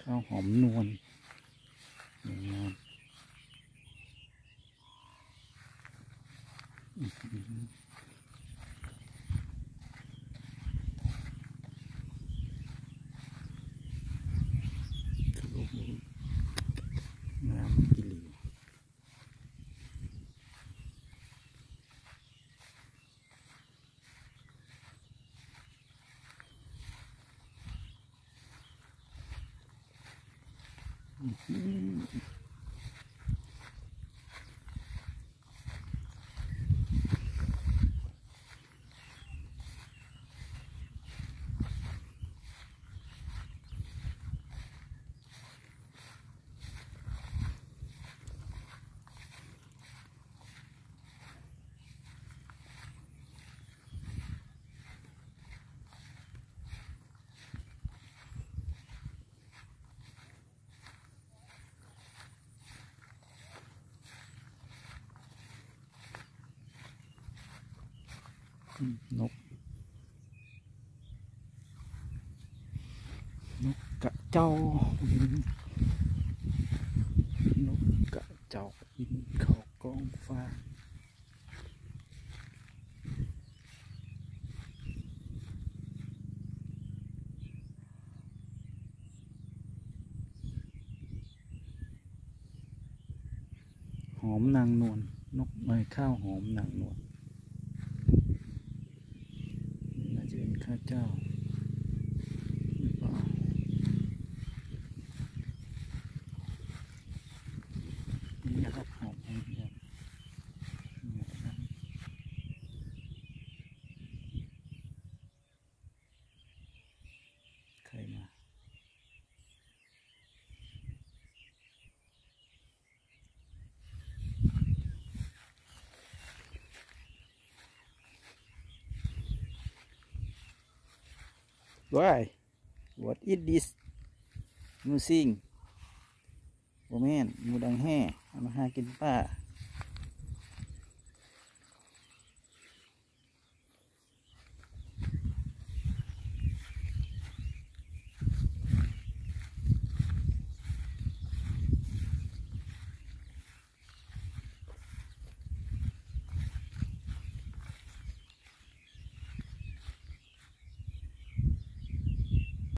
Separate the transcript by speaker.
Speaker 1: ข้าวหอมนวลงามงามกิลีนกกระเจ้านกกระเจ้าบินเข้ากองฟ้าหอมนางนวลนกเมยข้าวหอมนางนวลน่าจะเป็นข้าเจ้าหรือเปล่านี่นะครับหอมเนี่ยใครมาWhy? What is this? Musing. โอ้แม่นมูดังแห่เอามาหากินป้า